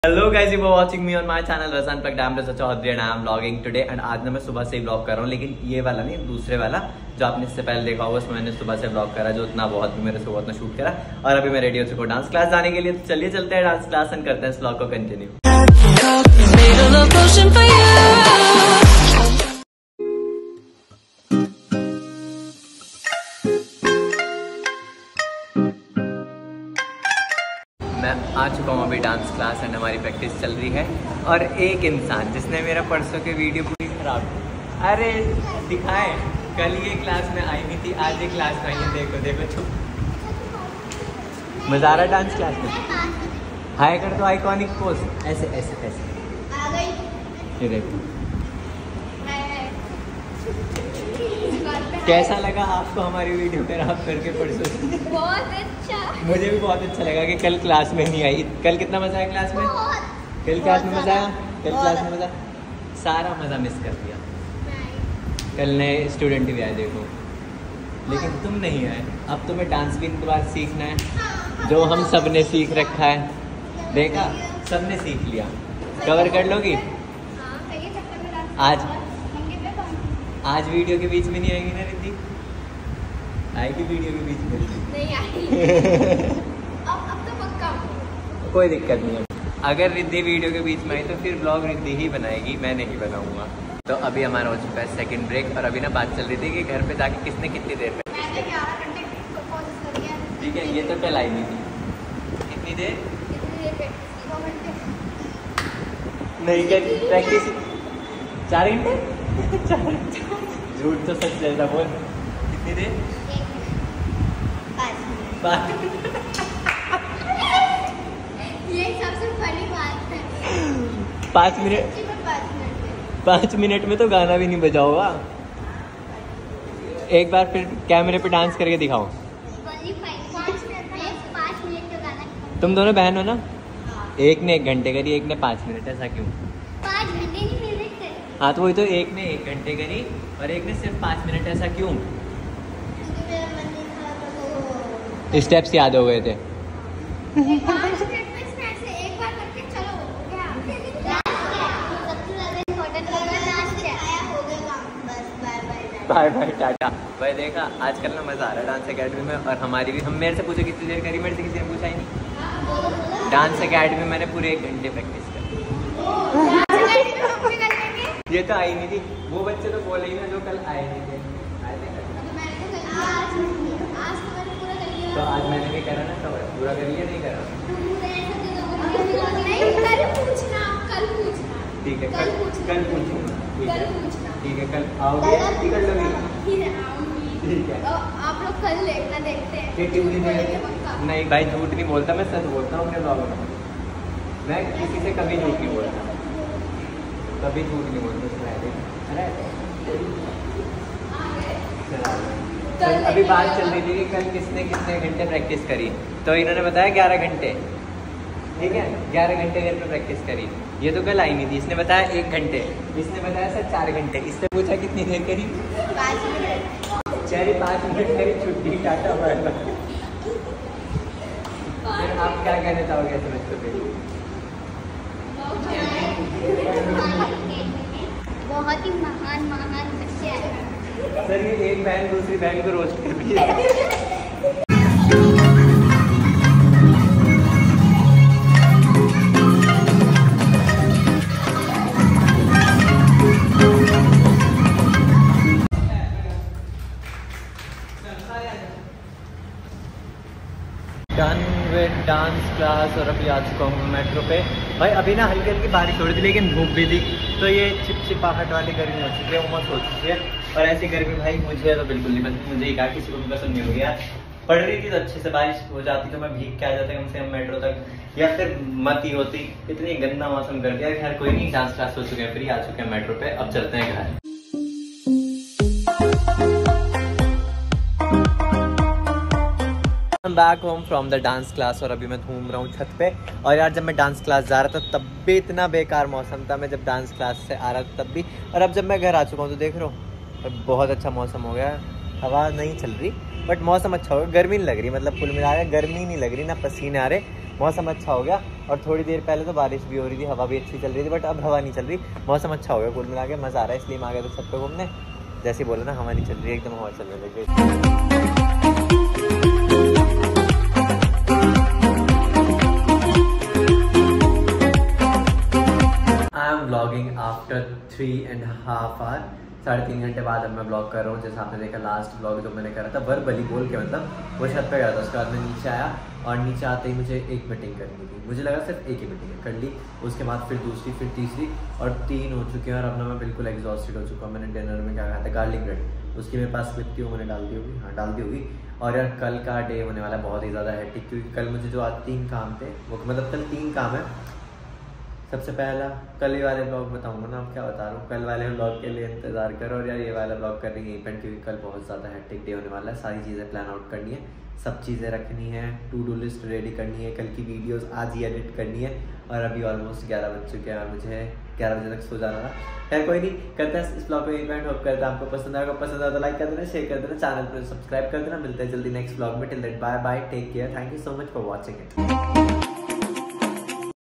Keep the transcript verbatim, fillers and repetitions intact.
Hello guys, you are watching me on my channel Razan program Raza Chaudhary and I am vlogging today. And आज ना मैं सुबह से ही vlog कर रहा हूँ, लेकिन ये वाला नहीं, दूसरे वाला जो आपने इससे पहले देखा होगा उसमें मैंने सुबह से व्लॉग करा, जो उतना बहुत भी मेरे से बहुत ना शूट करा। और अभी मैं रेडी हो चुका हूँ डांस क्लास जाने के लिए। तो चलिए चलते हैं डांस क्लास एंड करते हैं इस व्लॉग को कंटिन्यू। मैं आ चुका हूँ अभी डांस क्लास एंड हमारी प्रैक्टिस चल रही है। और एक इंसान जिसने मेरा परसों के वीडियो पूरी खराब, अरे दिखाए, कल ये क्लास में आई नहीं थी, आज ये क्लास में आई है। देखो देखो चुप, मजा आ रहा है डांस क्लास में। हाय कर दो, आइकॉनिक पोज, ऐसे ऐसे ऐसे। ये देखो कैसा लगा आपको हमारी वीडियो खराब करके परसों? बहुत अच्छा। मुझे भी बहुत अच्छा लगा कि कल क्लास में नहीं आई। कल कितना मजा आया क्लास में? कल क्लास में मजा आया, कल क्लास में मजा, सारा मजा मिस कर दिया। कल नए स्टूडेंट भी आए देखो, लेकिन तुम नहीं आए। अब तुम्हें डांस भी इनके बाद सीखना है, जो हम सब ने सीख रखा है। देखा, सब ने सीख लिया। कवर कर लोगी आज? आज वीडियो के बीच में नहीं आएगी ना रिद्धि? आएगी वीडियो के बीच में? नहीं आएगी। अब अब तो पक्का। कोई दिक्कत नहीं है। अगर रिद्धि वीडियो के बीच में आई तो फिर ब्लॉग रिद्धि ही बनाएगी, मैं नहीं बनाऊंगा। तो अभी हमारा हो चुका है सेकंड ब्रेक। और अभी ना बात चल रही थी कि घर पे जाके किसने कितनी देर में, मैंने ग्यारह घंटे कोशिश करी है। ठीक है, ये तो कल आई नहीं थी। कितनी देर? कितनी देर पे? दो घंटे। नहीं कर प्रैक्टिस चार घंटे झूठ तो सच जैसा बोल। कितनी देर? पाँच मिनट। ये सबसे बड़ी बात है। पाँच मिनट? पाँच मिनट पाँच मिनट में तो गाना भी नहीं बजा होगा। एक बार फिर कैमरे पे डांस करके दिखाओ। पाँच मिनट में पाँच मिनट का गाना। तुम दोनों बहन हो ना? एक ने एक घंटे करी, एक ने पाँच मिनट, ऐसा क्यों? पाँच घंटे नहीं मिल रहे। हाँ तो वही तो, एक ने एक घंटे करी और एक ने सिर्फ पाँच मिनट, ऐसा क्यों? स्टेप्स याद हो गए थे। पाँच मिनट में इसमें ऐसे एक बार करके चलो हो गया। सबसे ज़्यादा इम्पोर्टेंट होगा डांस है। हो गया बस, bye bye bye bye tata. भाई देखा, आजकल ना मजा आ रहा है डांस एकेडमी में। और हमारी भी, हम मेरे से पूछो कितनी देर करी, मेरे से किसी ने पूछा ही नहीं। डांस एकेडमी में मैंने पूरे एक घंटे प्रैक्टिस करी। ये तो आई नहीं थी, वो बच्चे तो बोले ही ना जो कल आए नहीं थे। तो आज मैंने भी करा ना, तो पूरा कर लिया, नहीं करा? नहीं, कल पूछना, कल पूछना। ठीक है, कल कल पूछना। कल पूछूंगा। ठीक है, कल पूछना। ठीक है, कल आओगे टिकट लोगे? फिर आऊंगी। ठीक है। तो आप लोग कल देखना, देखते हैं। कितनी देर? पक्का। नहीं भाई, झूठ नहीं बोलता, मैं सच बोलता हूँ अपने ब्लॉग में। मैं किसी से कभी झूठ नहीं बोलता, कभी झूठ नहीं बोलता। अरे अभी बात चल रही थी कि कल किसने कितने घंटे प्रैक्टिस करी, तो इन्होंने बताया ग्यारह घंटे। ठीक है, ग्यारह घंटे घर पे प्रैक्टिस करी। ये तो कल आई नहीं थी, इसने बताया एक घंटे, इसने बताया सर चार घंटे। इससे पूछा कितनी देर करी? पाँच मिनट। चलिए पाँच मिनट करी, छुट्टी, टाटा बाय बाय। फिर आप क्या कहना चाहोगे ऐसे बच्चों पे? बहुत ही महान महान बच्चे आए। सर ये एक बहन दूसरी बहन को रोस्ट कर रही है। Done with dance class. और अभी आ चुका हूँ मेट्रो पे। भाई अभी ना हल्की हल्की बारिश हो रही थी, लेकिन धूप भी थी, तो ये चिपचिपाहट वाली गर्मी हो चुकी है, उमस हो चुकी है। और ऐसी गर्मी भाई मुझे तो बिल्कुल नहीं पसंद। मुझे ही कहा किसी को भी पसंद नहीं हो गया। पड़ रही थी तो अच्छे से बारिश हो जाती तो मैं भीग के आ जाता कम से कम मेट्रो तक, या फिर मत ही होती। इतनी गंदा मौसम कर दिया। खैर कोई नहीं, डांस क्लास हो चुके हैं, फ्री आ चुके हैं मेट्रो पे। अब चलते हैं घर। Back home from the dance class. और अभी मैं घूम रहा हूँ छत पे। और यार जब मैं डांस क्लास जा रहा था तब भी इतना बेकार मौसम था, मैं जब डांस क्लास से आ रहा था तब भी। और अब जब मैं घर आ चुका हूँ तो देख रहा हूँ बहुत अच्छा मौसम हो गया। हवा नहीं चल रही बट मौसम अच्छा हो गया। गर्मी नहीं लग रही, मतलब कुल मिला के गर्मी नहीं लग रही, ना पसीने आ रहे। मौसम अच्छा हो गया। और थोड़ी देर पहले तो बारिश भी हो रही थी, हवा भी अच्छी चल रही थी, बट अब हवा नहीं चल रही, मौसम अच्छा हो गया कुल मिला के, मज़ा आ रहा है। इसलिए मैं आ गया था छत पे घूमने। जैसे बोला ना हवा नहीं चल रही, एकदम हवा चल रही है। I am blogging after three and half hour, साढ़े तीन घंटे बाद अब मैं ब्लॉग कर रहा हूँ। जैसे आपने देखा लास्ट ब्लॉग जो मैंने करा था वर्बली बोल के, मतलब वो छत पे गया था, उसके बाद मैं नीचे आया और नीचे आते ही मुझे एक मीटिंग करनी थी। मुझे लगा सिर्फ एक ही मीटिंग कर ली, उसके बाद फिर दूसरी, फिर तीसरी और तीन हो चुके हैं। और अब ना मैं बिल्कुल एग्जॉस्टेड हो चुका हूँ। मैंने डिनर में क्या खाया था, गार्लिक ब्रेड, उसकी मेरे पास क्लिप थी, वो मैंने डाल दी होगी, हाँ डाल दी होगी। और यार कल का डे होने वाला है बहुत ही ज़्यादा हेक्टिक, क्योंकि कल मुझे जो आज तीन काम थे वो, मतलब कल तीन काम है। सबसे पहला कल ये वाले ब्लॉग बताऊंगा ना, आप क्या बता रहा हूँ, कल वाले ब्लॉग के लिए इंतजार करो। और यार ये वाला ब्लॉग करने यहीं पर, क्योंकि कल बहुत ज़्यादा हेक्टिक डे होने वाला है। सारी चीज़ें प्लान आउट करनी है, सब चीज़ें रखनी है, टू डू लिस्ट रेडी करनी है, कल की वीडियोस आज ही एडिट करनी है। और अभी ऑलमोस्ट ग्यारह बज चुके हैं और मुझे ग्यारह बजे तक सो जाना था। खैर कोई नहीं, करते हैं इस ब्लॉग को यहीं पर, होप करता है आपको पसंद आएगा। पसंद आया तो लाइक कर देना, शेयर कर देना, चैनल पर सब्सक्राइब कर देना। मिलते हैं जल्दी नेक्स्ट ब्लॉग में। Till then bye bye, take care, thank you so much for watching it.